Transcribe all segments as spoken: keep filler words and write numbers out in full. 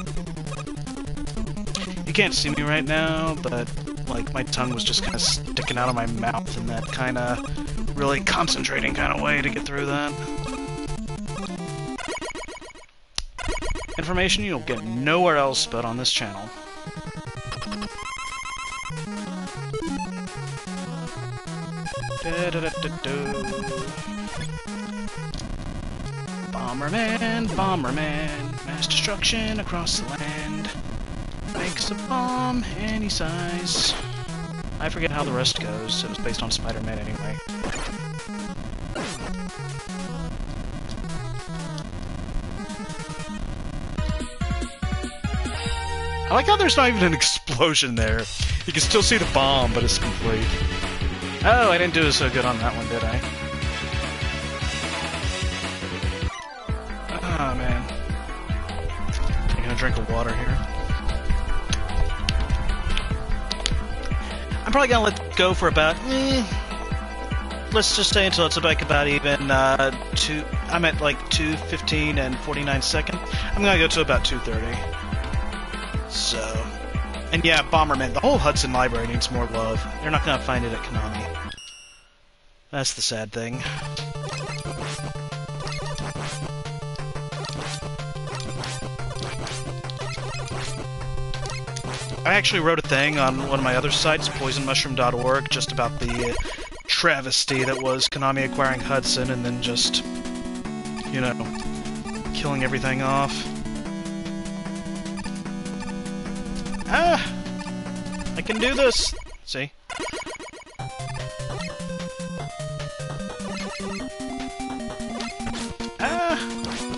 You can't see me right now, but like my tongue was just kind of sticking out of my mouth in that kind of really concentrating kind of way to get through that. Information you'll get nowhere else but on this channel. Da, da, da, da, da. Bomberman, Bomberman, mass destruction across the land. Makes a bomb any size. I forget how the rest goes. It was based on Spider-Man anyway. I like how there's not even an explosion there. You can still see the bomb, but it's complete. Oh, I didn't do so good on that one, did I? Oh, man. I'm gonna drink of water here. I'm probably gonna let it go for about, eh, let's just say until it's like about even, uh, two, I'm at like two fifteen and forty-nine seconds. I'm gonna go to about two thirty. So, and yeah, Bomberman, the whole Hudson library needs more love. You're not gonna find it at Konami. That's the sad thing. I actually wrote a thing on one of my other sites, poison mushroom dot org, just about the uh, travesty that was Konami acquiring Hudson and then just, you know, killing everything off. Ah! I can do this! See? Ah!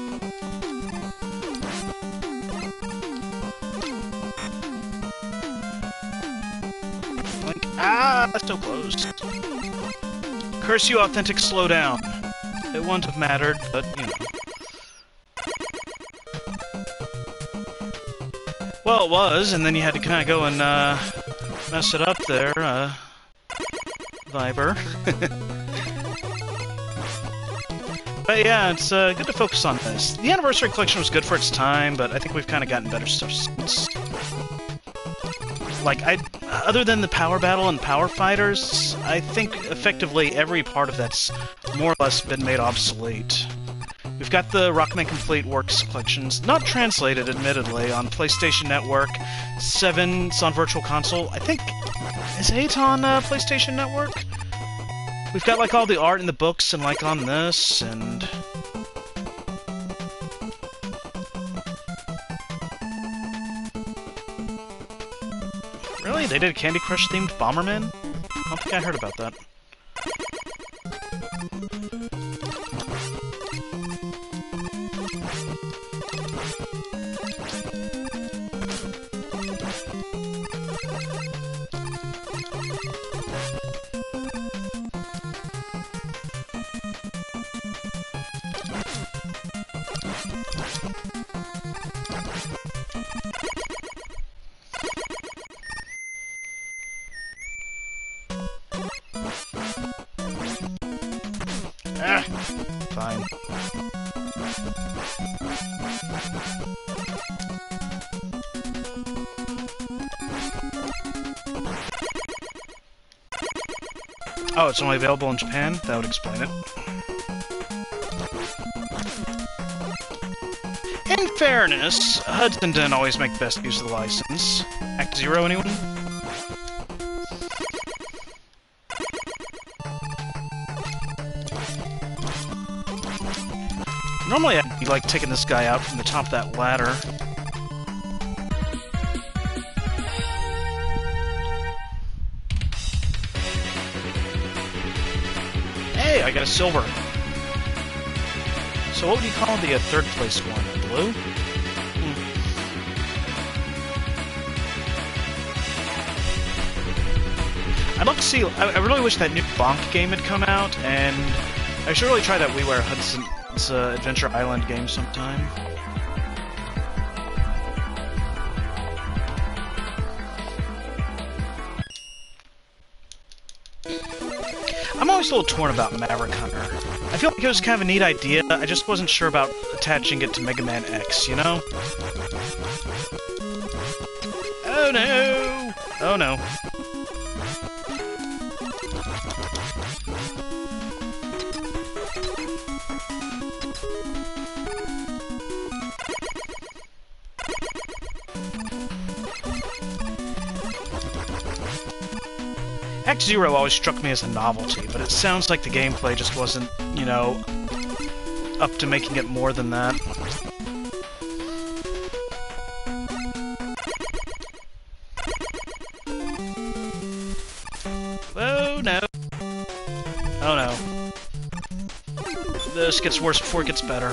Like, ah! So close. Curse you, authentic slowdown. It wouldn't have mattered, but, you know. Well, it was, and then you had to kind of go and, uh, mess it up there, uh, Viber. But yeah, it's, uh, good to focus on this. The Anniversary Collection was good for its time, but I think we've kind of gotten better stuff since. Like, I, other than the Power Battle and Power Fighters, I think effectively every part of that's more or less been made obsolete. We've got the Rockman Complete Works collections, not translated, admittedly, on PlayStation Network. seven's on Virtual Console. I think... Is eight on uh, PlayStation Network? We've got, like, all the art in the books and, like, on this, and... Really? They did a Candy Crush-themed Bomberman? I don't think I heard about that. Ah, fine. Oh, it's only available in Japan? That would explain it. In fairness, Hudson didn't always make the best use of the license. Act Zero, anyone? Normally I'd be, like, taking this guy out from the top of that ladder. Hey, I got a silver. So what would you call the uh, third place one? Blue? Hmm. I'd love to see... I, I really wish that new Bonk game had come out, and I should really try that WiiWare Hudson... It's uh, Adventure Island game sometime. I'm always a little torn about Maverick Hunter. I feel like it was kind of a neat idea, I just wasn't sure about attaching it to Mega Man X, you know? Oh no! Oh no. X-Zero always struck me as a novelty, but it sounds like the gameplay just wasn't, you know, up to making it more than that. Oh no. Oh no. This gets worse before it gets better.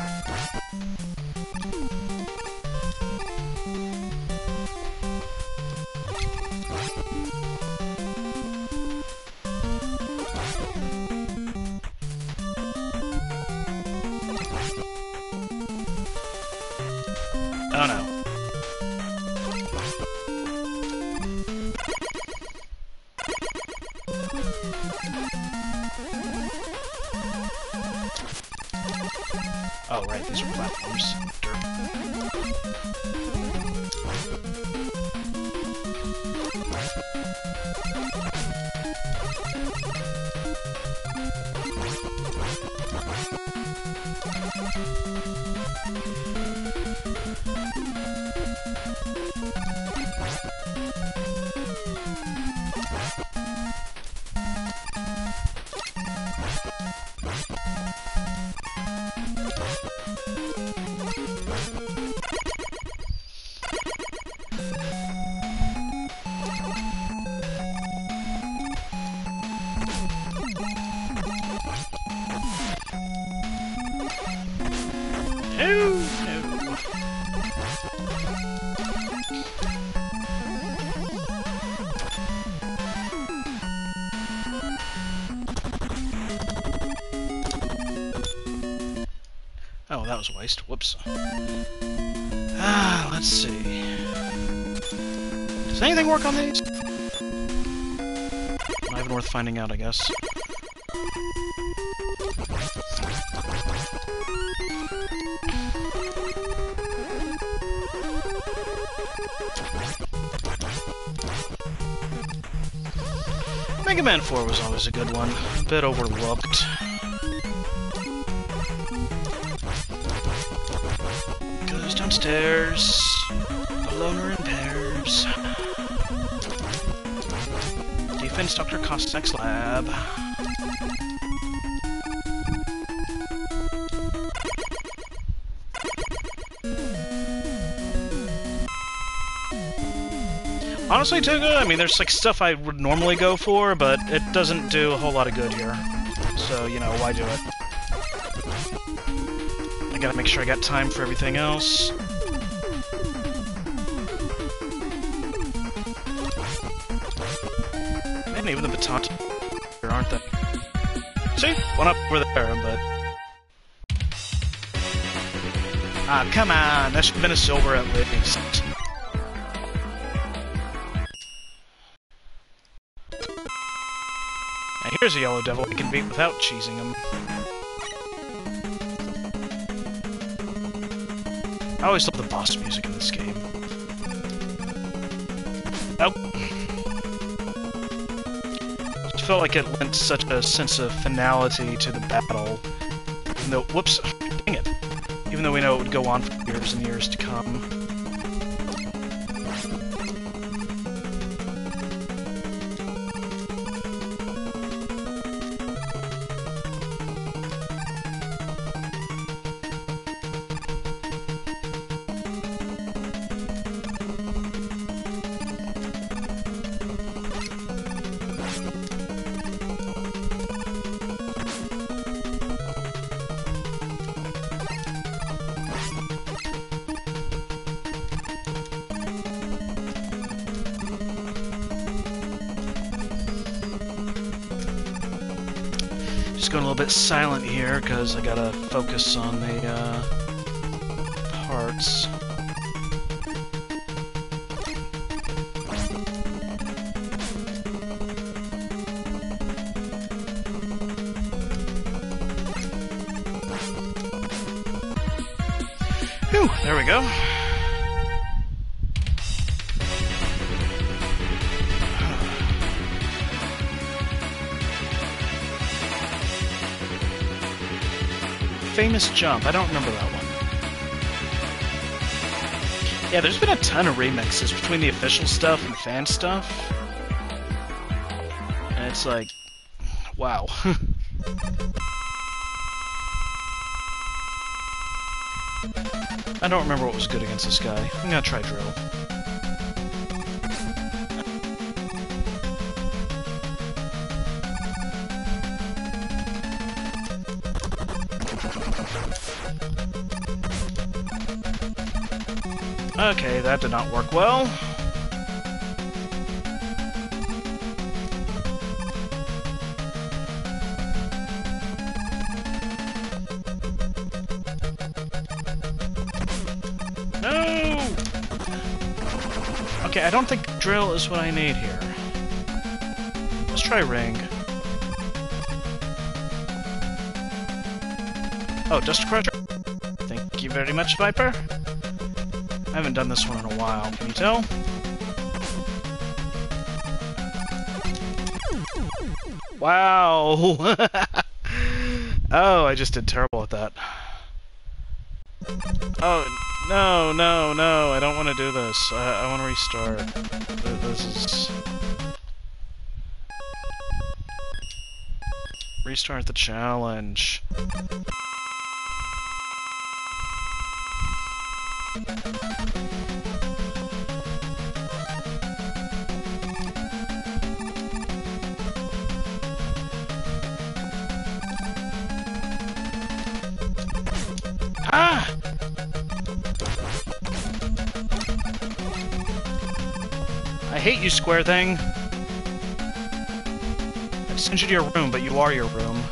Oh no. Oh, right, these are platforms. No, no. Oh, that was a waste. Whoops. Ah, let's see. Does anything work on these? Not even worth finding out, I guess. Mega Man four was always a good one. A bit overlooked. Goes downstairs. A loner in pairs. Defense Doctor Cossack's lab. Honestly, Tuga, I mean, there's like stuff I would normally go for, but it doesn't do a whole lot of good here. So, you know, why do it? I gotta make sure I got time for everything else. And even the baton here, aren't they? See? One up over there, but... Ah, come on! That should have been a silver at least. Now here's a yellow devil I can beat without cheesing him. I always love the boss music in this game. Oh. It felt like it lent such a sense of finality to the battle. Even though, whoops, dang it. Even though we know it would go on for years and years to come. Just going a little bit silent here, because I gotta focus on the, uh, parts. Whew, there we go. famous jump. I don't remember that one. Yeah, there's been a ton of remixes between the official stuff and fan stuff. And it's like, wow. I don't remember what was good against this guy. I'm gonna try Drill. Okay, that did not work well. No! Okay, I don't think Drill is what I need here. Let's try Ring. Oh, Dust Crusher. Thank you very much, Viper. I haven't done this one in a while, can you tell? Wow! Oh, I just did terrible at that. Oh, no, no, no, I don't want to do this. I, I want to restart. This is... Restart the challenge. Ah! I hate you, square thing. I'd send you to your room, but you are your room.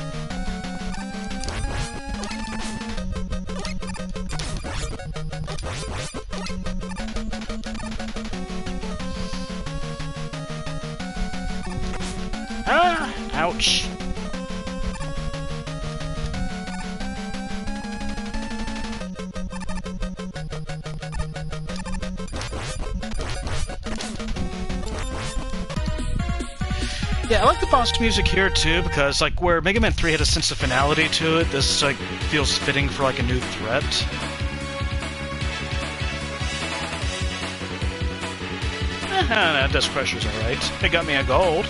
Ah! Ouch. Yeah, I like the boss music here too, because like where Mega Man three had a sense of finality to it, this like feels fitting for like a new threat. Eh, no, Dust Crusher's alright. It got me a gold.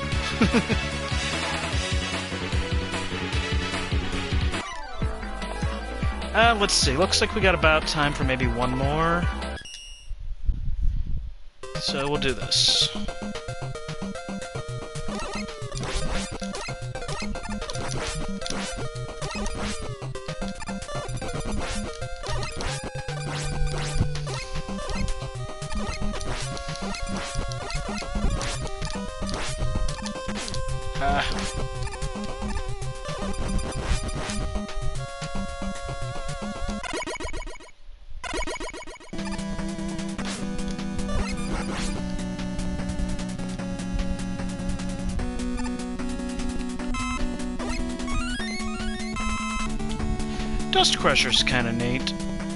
uh, let's see. Looks like we got about time for maybe one more. So we'll do this. Uh. Dust Crusher's kinda neat.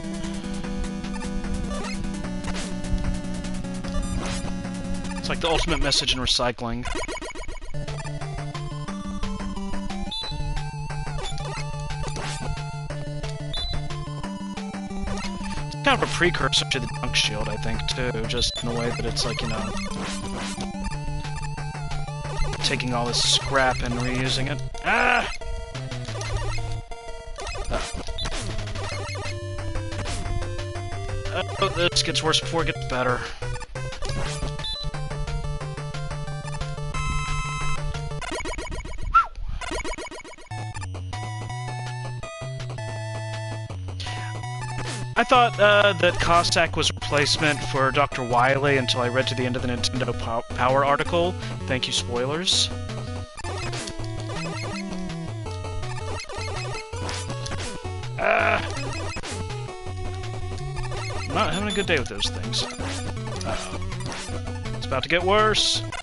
It's like the ultimate message in recycling. Kind of a precursor to the Junk Shield, I think, too, just in the way that it's like, you know, taking all this scrap and reusing it. Ah! Uh, oh, this gets worse before it gets better. I thought uh, that Cossack was a replacement for Doctor Wily until I read to the end of the Nintendo Pow Power article. Thank you, spoilers. Ah! I'm not having a good day with those things. Uh-oh. It's about to get worse.